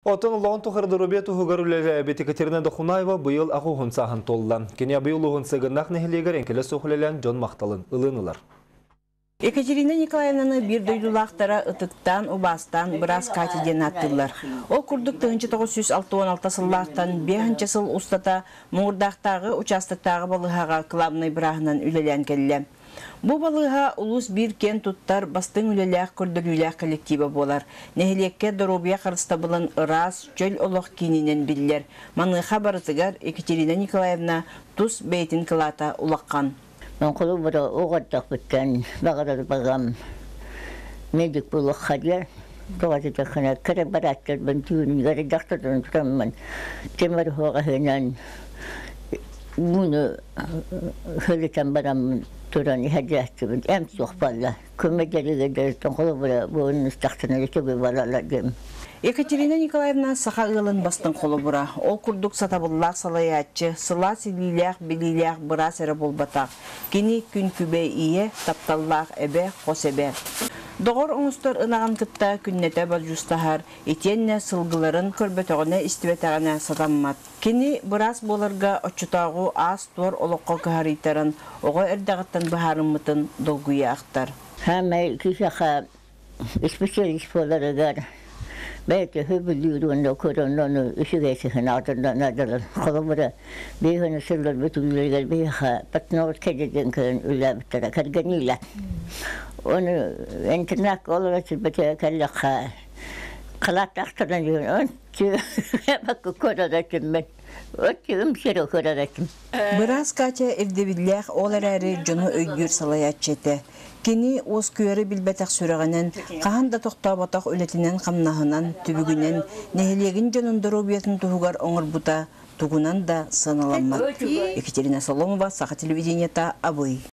Отын лоғын тұқырды рубету ғығарулелі бет Екатерина Дохунаева бұйыл ақуғын сағын толдан. Кене бұйыл ұғын сығынақ нәхілегер әңкелі соқылелен Джон Мақталын ылынылар. Екатерина Николаевнаны bir дойлулақтара ытыктан, убастан, біраз катеден аттылар. Ол күрдік 1966 сыллақтан 5 сыл ұстата мұңырдақтағы участоктағы балығаға қылабынай бірағынан үлелен келі. Бұл балыға улус бір кен туттар бастың үлеләқ көрдіріләқ коллективі болар. Нәхілекке дұрубия қарыстабылын ырас, жөл олық кенінен білілер. Маныға барытығар Екатерина Николаевна тұс бәйтін қылата улаққан. Мен қолы бұра оғырдақ біткен, бағарар бағам медик болық қадер. Тоғазы тақына кірі бараттар бін түйін, ғары дақтырдан тұрамын. Темір хоғағынан мұны хөлітен барамын тұран хәдәттібін. Әм соқпалла. Көмедері ғедердің қолы бұра бұғын ұстақтына өтөбі баралар дем. Екатерина Николаевна саха ылын бастың қолы бұра. Ол күрдік сатабыллақ салаятчы, сыла силилях, билилях бұра сәрі болбатақ. Кені күн күбе ие, тапталлақ әбе, қос әбе. Доғыр оңыстар ынаған кытта күннете бар justahar, етенне сылғыларын көрбетоғына істібетағына сатаммат. Кені бұрас болырға очутағу ас туар олыққа көхаритарын, оға әрдағыттан бұхарымытын долгуя ақтар. Хәмәй кішаға специалист боларығар. Belki hübülüğünde koronanı üşügeysihin ardından adalar. Kolumura beyhanı sırlar bütünlüğüler beyha patnavur kededen köyün üle bittere karganıyla. Onu internet olarak sırbataya kallaka kalat aktaran yürün. Önce bakı koradatım ben. Önce ümseri koradatım. Biraz kaça evde billek olar əri cunu öygür salayatçete. Keni oz köyeri bilbetak sürəğinin, qahanda toxta-bataq öletinin qamnahından, tübügünün, nehiliyegin canındır obiyyatın tuğugar oңыр buta, tuğunan da sanalanmak. Екатерина Соломова, Саха телевидениета, Абый.